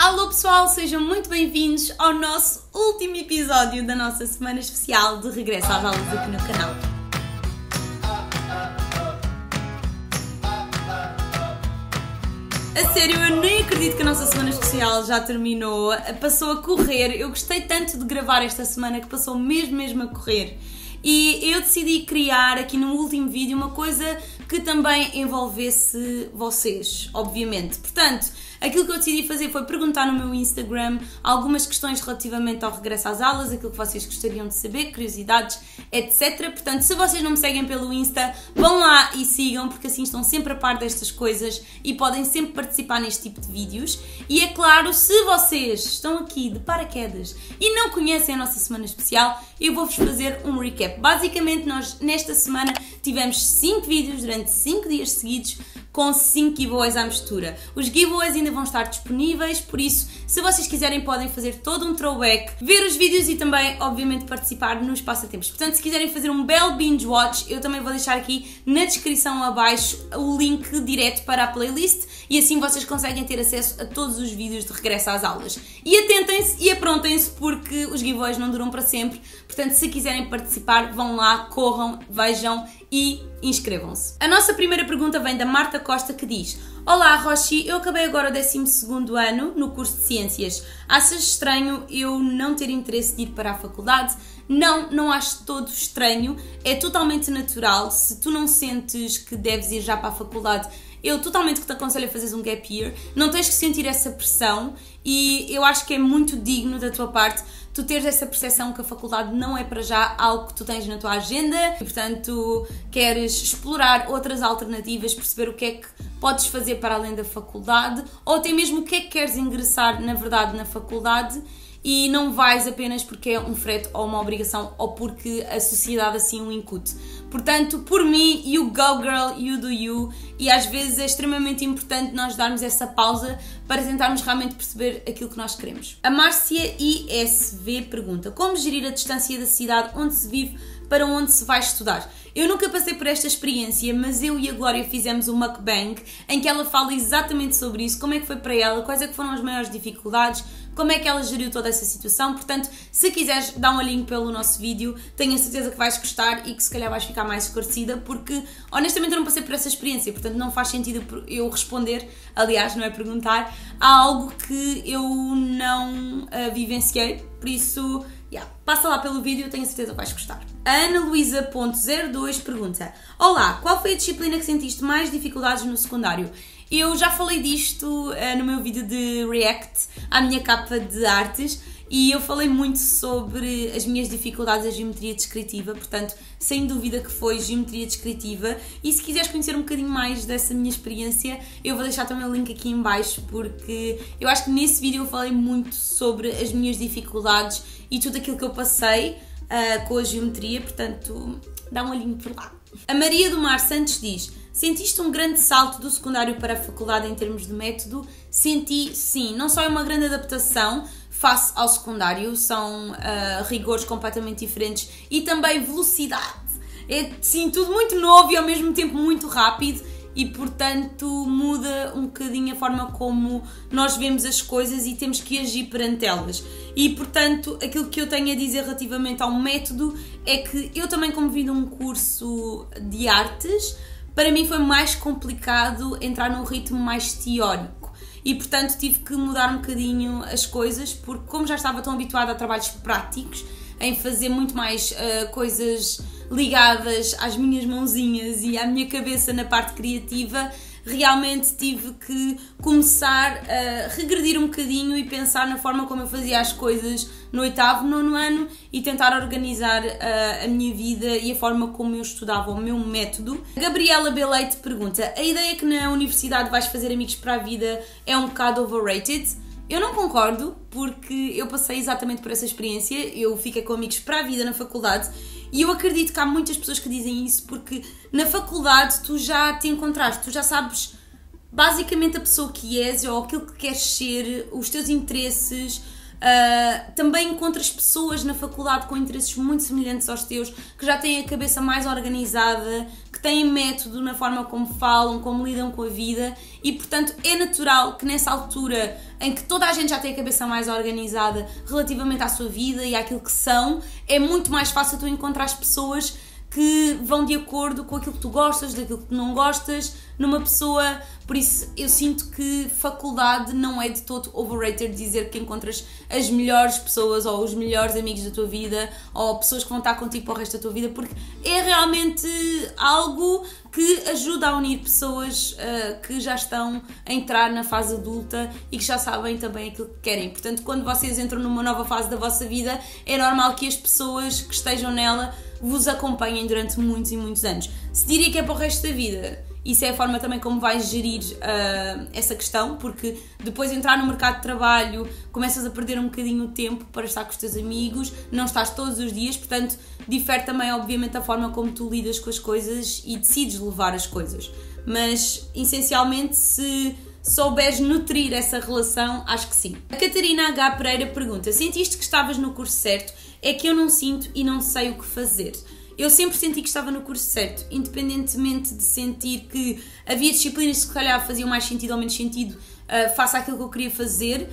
Alô pessoal, sejam muito bem-vindos ao nosso último episódio da nossa semana especial de regresso às aulas aqui no canal. A sério, eu nem acredito que a nossa semana especial já terminou, passou a correr. Eu gostei tanto de gravar esta semana que passou mesmo a correr. E eu decidi criar aqui no último vídeo uma coisa que também envolvesse vocês, obviamente. Portanto, aquilo que eu decidi fazer foi perguntar no meu Instagram algumas questões relativamente ao regresso às aulas, aquilo que vocês gostariam de saber, curiosidades, etc. Portanto, se vocês não me seguem pelo Insta, vão lá e sigam, porque assim estão sempre a par destas coisas e podem sempre participar neste tipo de vídeos. E é claro, se vocês estão aqui de paraquedas e não conhecem a nossa semana especial, eu vou-vos fazer um recap. Basicamente, nós nesta semana tivemos 5 vídeos durante 5 dias seguidos, com 5 giveaways à mistura. Os giveaways ainda vão estar disponíveis, por isso, se vocês quiserem, podem fazer todo um throwback, ver os vídeos e também, obviamente, participar nos passatempos. Portanto, se quiserem fazer um belo binge watch, eu também vou deixar aqui na descrição abaixo o link direto para a playlist e assim vocês conseguem ter acesso a todos os vídeos de regresso às aulas. E atentem-se e aprontem-se, porque os giveaways não duram para sempre. Portanto, se quiserem participar, vão lá, corram, vejam e inscrevam-se. A nossa primeira pergunta vem da Marta Costa, que diz: Olá Rochi, eu acabei agora o 12º ano no curso de Ciências. Achas estranho eu não ter interesse de ir para a faculdade? Não acho todo estranho, é totalmente natural. Se tu não sentes que deves ir já para a faculdade, eu totalmente te aconselho a fazeres um gap year. Não tens que sentir essa pressão e eu acho que é muito digno da tua parte tu teres essa percepção que a faculdade não é para já algo que tu tens na tua agenda e, portanto, queres explorar outras alternativas, perceber o que é que podes fazer para além da faculdade ou até mesmo o que é que queres ingressar, na verdade, na faculdade, e não vais apenas porque é um frete ou uma obrigação ou porque a sociedade assim o incute. Portanto, por mim, you go girl, you do you, e às vezes é extremamente importante nós darmos essa pausa para tentarmos realmente perceber aquilo que nós queremos. A Márcia ISV pergunta: como gerir a distância da cidade onde se vive para onde se vai estudar? Eu nunca passei por esta experiência, mas eu e a Glória fizemos um mukbang em que ela fala exatamente sobre isso, como é que foi para ela, quais é que foram as maiores dificuldades, como é que ela geriu toda essa situação. Portanto, se quiseres dar um olhinho pelo nosso vídeo, tenho a certeza que vais gostar e que se calhar vais ficar mais esclarecida, porque honestamente eu não passei por essa experiência, portanto não faz sentido eu responder, aliás, não é perguntar, a algo que eu não vivenciei, por isso, passa lá pelo vídeo, tenho a certeza que vais gostar. A Ana Luísa.02 pergunta: Olá, qual foi a disciplina que sentiste mais dificuldades no secundário? Eu já falei disto no meu vídeo de react à minha capa de artes e eu falei muito sobre as minhas dificuldades da geometria descritiva, portanto, sem dúvida que foi geometria descritiva. E se quiseres conhecer um bocadinho mais dessa minha experiência, eu vou deixar também o link aqui em baixo, porque eu acho que nesse vídeo eu falei muito sobre as minhas dificuldades e tudo aquilo que eu passei com a geometria, portanto, dá um olhinho por lá. A Maria do Mar Santos diz: sentiste um grande salto do secundário para a faculdade em termos de método? Senti, sim. Não só é uma grande adaptação face ao secundário, são rigores completamente diferentes e também velocidade. É, sim, tudo muito novo e ao mesmo tempo muito rápido e, portanto, muda um bocadinho a forma como nós vemos as coisas e temos que agir perante elas. E, portanto, aquilo que eu tenho a dizer relativamente ao método é que eu também, como vim de um curso de artes, para mim foi mais complicado entrar num ritmo mais teórico e, portanto, tive que mudar um bocadinho as coisas, porque como já estava tão habituada a trabalhos práticos, em fazer muito mais coisas ligadas às minhas mãozinhas e à minha cabeça na parte criativa, realmente tive que começar a regredir um bocadinho e pensar na forma como eu fazia as coisas no 8º, 9º ano e tentar organizar a minha vida e a forma como eu estudava, o meu método. A Gabriela B. Leite pergunta: a ideia que na universidade vais fazer amigos para a vida é um bocado overrated? Eu não concordo, porque eu passei exatamente por essa experiência, eu fiquei com amigos para a vida na faculdade e eu acredito que há muitas pessoas que dizem isso porque na faculdade tu já te encontraste, tu já sabes basicamente a pessoa que és ou aquilo que queres ser, os teus interesses. Também encontras pessoas na faculdade com interesses muito semelhantes aos teus, que já têm a cabeça mais organizada, que que têm método na forma como falam, como lidam com a vida e, portanto, é natural que nessa altura em que toda a gente já tem a cabeça mais organizada relativamente à sua vida e àquilo que são, é muito mais fácil tu encontrar as pessoas que vão de acordo com aquilo que tu gostas, daquilo que tu não gostas, numa pessoa. Por isso eu sinto que faculdade não é de todo overrated dizer que encontras as melhores pessoas ou os melhores amigos da tua vida ou pessoas que vão estar contigo para o resto da tua vida, porque é realmente algo que ajuda a unir pessoas que já estão a entrar na fase adulta e que já sabem também aquilo que querem. Portanto, quando vocês entram numa nova fase da vossa vida, é normal que as pessoas que estejam nela vos acompanhem durante muitos e muitos anos. Se diria que é para o resto da vida, isso é a forma também como vais gerir essa questão, porque depois de entrar no mercado de trabalho começas a perder um bocadinho o tempo para estar com os teus amigos, não estás todos os dias, portanto difere também obviamente a forma como tu lidas com as coisas e decides levar as coisas, mas essencialmente se souberes nutrir essa relação, acho que sim. A Catarina H. Pereira pergunta: sentiste que estavas no curso certo? É que eu não sinto e não sei o que fazer. Eu sempre senti que estava no curso certo, independentemente de sentir que havia disciplinas que se calhar faziam mais sentido ou menos sentido face àquilo que eu queria fazer,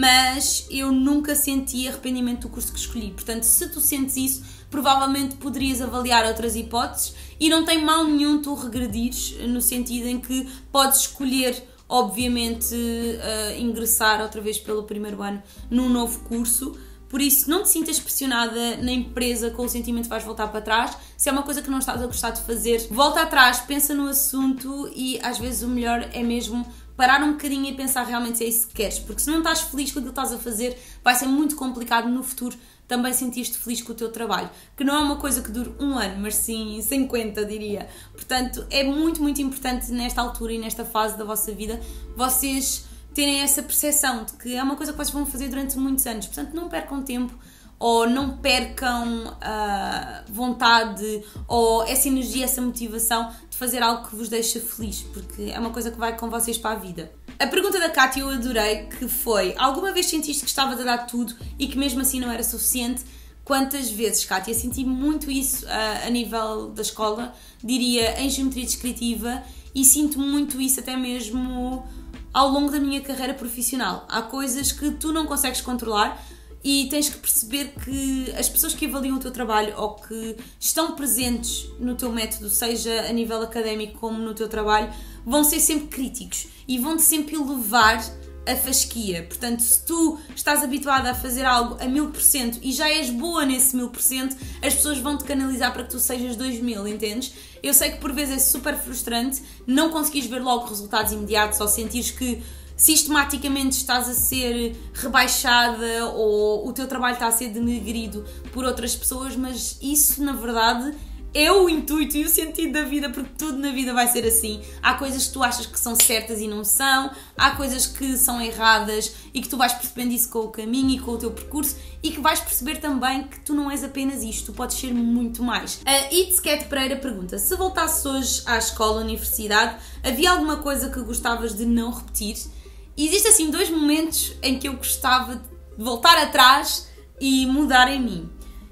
mas eu nunca senti arrependimento do curso que escolhi. Portanto, se tu sentes isso, provavelmente poderias avaliar outras hipóteses e não tem mal nenhum tu regredires, no sentido em que podes escolher, obviamente, ingressar outra vez pelo primeiro ano num novo curso. Por isso, não te sintas pressionada nem presa com o sentimento que vais voltar para trás. Se é uma coisa que não estás a gostar de fazer, volta atrás, pensa no assunto e às vezes o melhor é mesmo parar um bocadinho e pensar realmente se é isso que queres. Porque se não estás feliz com aquilo que estás a fazer, vai ser muito complicado no futuro também sentir-te feliz com o teu trabalho. Que não é uma coisa que dure 1 ano, mas sim 50, diria. Portanto, é muito, muito importante nesta altura e nesta fase da vossa vida vocês terem essa percepção de que é uma coisa que vocês vão fazer durante muitos anos. Portanto, não percam tempo ou não percam a vontade ou essa energia, essa motivação de fazer algo que vos deixa feliz, porque é uma coisa que vai com vocês para a vida. A pergunta da Kátia eu adorei, que foi: alguma vez sentiste que estavas a dar tudo e que mesmo assim não era suficiente? Quantas vezes, Kátia? Senti muito isso a nível da escola, diria em geometria descritiva, e sinto muito isso até mesmo ao longo da minha carreira profissional. Há coisas que tu não consegues controlar e tens que perceber que as pessoas que avaliam o teu trabalho ou que estão presentes no teu método, seja a nível académico como no teu trabalho, vão ser sempre críticos e vão-te sempre elevar a fasquia. Portanto, se tu estás habituada a fazer algo a 1000% e já és boa nesse 1000%, as pessoas vão-te canalizar para que tu sejas 2000, entendes? Eu sei que por vezes é super frustrante não conseguires ver logo resultados imediatos ou sentires que sistematicamente estás a ser rebaixada ou o teu trabalho está a ser denegrido por outras pessoas, mas isso na verdade é o intuito e o sentido da vida, porque tudo na vida vai ser assim. Há coisas que tu achas que são certas e não são, há coisas que são erradas e que tu vais percebendo isso com o caminho e com o teu percurso e que vais perceber também que tu não és apenas isto, tu podes ser muito mais. A Itzcat Pereira pergunta: se voltasses hoje à escola, universidade, havia alguma coisa que gostavas de não repetir? E existem assim 2 momentos em que eu gostava de voltar atrás e mudar em mim.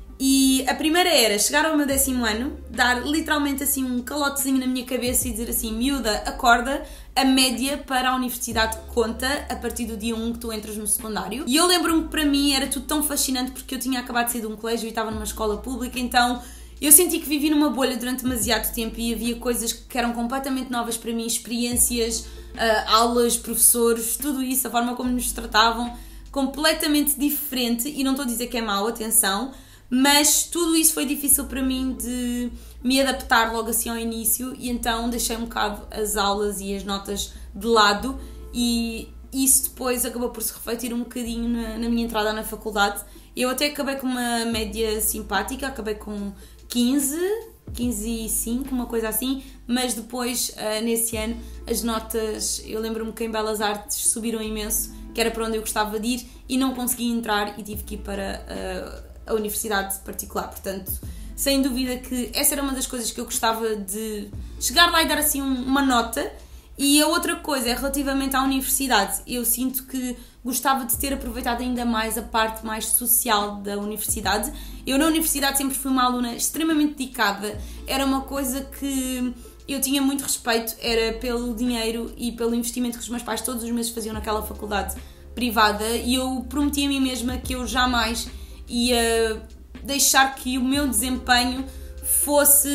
E a primeira era chegar ao meu 10º ano, dar literalmente assim um calotezinho na minha cabeça e dizer assim: miúda, acorda, a média para a universidade conta a partir do dia 1 que tu entras no secundário. E eu lembro-me que para mim era tudo tão fascinante porque eu tinha acabado de sair de um colégio e estava numa escola pública, então eu senti que vivi numa bolha durante demasiado tempo e havia coisas que eram completamente novas para mim, experiências, aulas, professores, tudo isso, a forma como nos tratavam, completamente diferente. E não estou a dizer que é mau, atenção, mas tudo isso foi difícil para mim de me adaptar logo assim ao início e então deixei um bocado as aulas e as notas de lado e isso depois acabou por se refletir um bocadinho na minha entrada na faculdade. Eu até acabei com uma média simpática, acabei com 15,5, uma coisa assim, mas depois nesse ano as notas, eu lembro-me que em Belas Artes subiram imenso, que era para onde eu gostava de ir e não consegui entrar e tive que ir para a universidade particular. Portanto, sem dúvida que essa era uma das coisas que eu gostava de chegar lá e dar assim uma nota. E a outra coisa é relativamente à universidade. Eu sinto que gostava de ter aproveitado ainda mais a parte mais social da universidade. Eu na universidade sempre fui uma aluna extremamente dedicada. Era uma coisa que eu tinha muito respeito, era pelo dinheiro e pelo investimento que os meus pais todos os meses faziam naquela faculdade privada, e eu prometi a mim mesma que eu jamais ia deixar que o meu desempenho fosse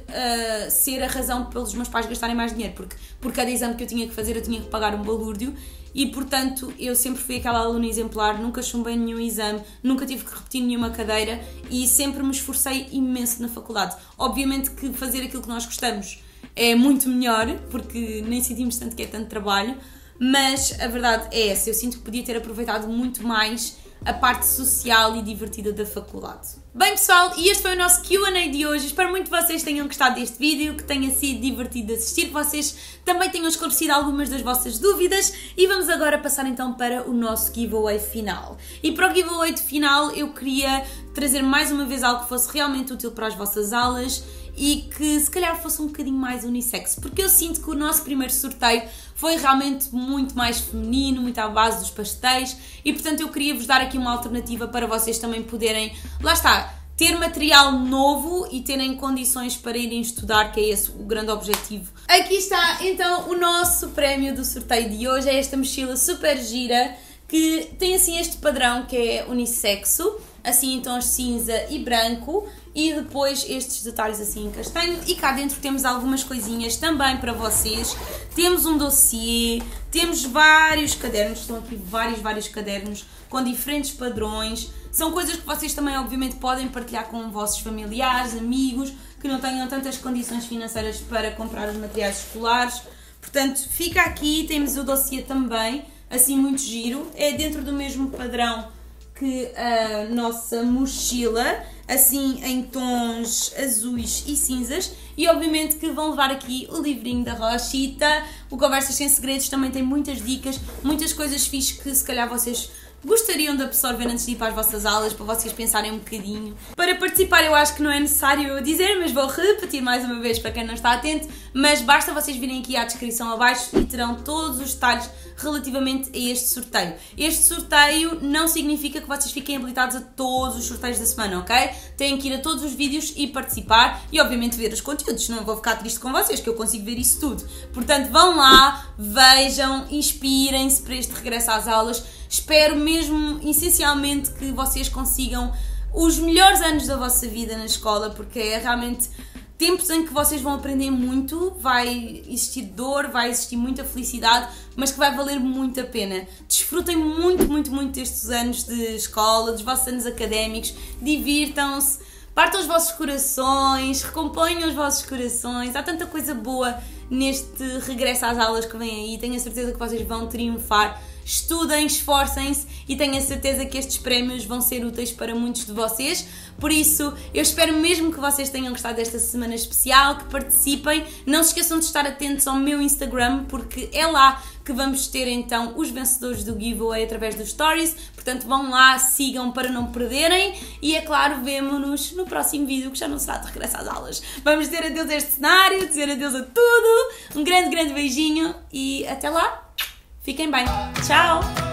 ser a razão pelos meus pais gastarem mais dinheiro, porque por cada exame que eu tinha que fazer eu tinha que pagar um balúrdio, e portanto eu sempre fui aquela aluna exemplar, nunca chumbei nenhum exame, nunca tive que repetir nenhuma cadeira e sempre me esforcei imenso na faculdade. Obviamente que fazer aquilo que nós gostamos é muito melhor, porque nem sentimos tanto que é tanto trabalho, mas a verdade é essa, eu sinto que podia ter aproveitado muito mais a parte social e divertida da faculdade. Bem pessoal, e este foi o nosso Q&A de hoje. Espero muito que vocês tenham gostado deste vídeo, que tenha sido divertido de assistir, que vocês também tenham esclarecido algumas das vossas dúvidas, e vamos agora passar então para o nosso giveaway final. E para o giveaway final eu queria trazer mais uma vez algo que fosse realmente útil para as vossas aulas e que se calhar fosse um bocadinho mais unissex, porque eu sinto que o nosso primeiro sorteio foi realmente muito mais feminino, muito à base dos pastéis, e portanto eu queria vos dar aqui uma alternativa para vocês também poderem, lá está, ter material novo e terem condições para irem estudar, que é esse o grande objetivo. Aqui está então o nosso prémio do sorteio de hoje, é esta mochila super gira, que tem assim este padrão que é unissexo, assim em tons cinza e branco, e depois estes detalhes assim em castanho, e cá dentro temos algumas coisinhas também para vocês. Temos um dossiê, temos vários cadernos, estão aqui vários cadernos com diferentes padrões. São coisas que vocês também obviamente podem partilhar com vossos familiares, amigos, que não tenham tantas condições financeiras para comprar os materiais escolares. Portanto, fica aqui, temos o dossiê também, assim muito giro, é dentro do mesmo padrão que a nossa mochila, assim em tons azuis e cinzas, e obviamente que vão levar aqui o livrinho da Rochita. O Conversas Sem Segredos também tem muitas dicas, muitas coisas fixes que se calhar vocês gostariam de absorver antes de ir para as vossas aulas, para vocês pensarem um bocadinho. Para participar eu acho que não é necessário dizer, mas vou repetir mais uma vez para quem não está atento, mas basta vocês virem aqui à descrição abaixo e terão todos os detalhes relativamente a este sorteio. Este sorteio não significa que vocês fiquem habilitados a todos os sorteios da semana, ok? Têm que ir a todos os vídeos e participar e obviamente ver os conteúdos, não vou ficar triste com vocês, que eu consigo ver isso tudo. Portanto, vão lá, vejam, inspirem-se para este regresso às aulas. Espero mesmo, essencialmente, que vocês consigam os melhores anos da vossa vida na escola, porque é realmente tempos em que vocês vão aprender muito, vai existir dor, vai existir muita felicidade, mas que vai valer muito a pena. Desfrutem muito destes anos de escola, dos vossos anos académicos, divirtam-se, partam os vossos corações, recomponham os vossos corações, há tanta coisa boa neste regresso às aulas que vem aí, tenho a certeza que vocês vão triunfar. Estudem, esforcem-se e tenho a certeza que estes prémios vão ser úteis para muitos de vocês. Por isso, eu espero mesmo que vocês tenham gostado desta semana especial, que participem. Não se esqueçam de estar atentos ao meu Instagram, porque é lá que vamos ter então os vencedores do giveaway através dos stories. Portanto, vão lá, sigam para não perderem. E é claro, vemo-nos no próximo vídeo, que já não será de regresso às aulas. Vamos dizer adeus a este cenário, dizer adeus a tudo. Um grande beijinho e até lá. Fiquem bem. Tchau!